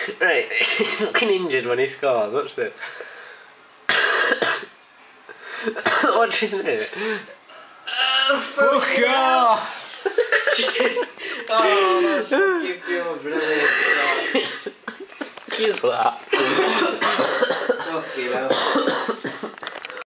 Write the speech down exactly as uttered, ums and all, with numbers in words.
Right, he's looking injured when he scores. Watch this. Watch his minute. Oh, fuck off! Oh, that's fucking pure brilliant. Cheers for that. Fucking hell.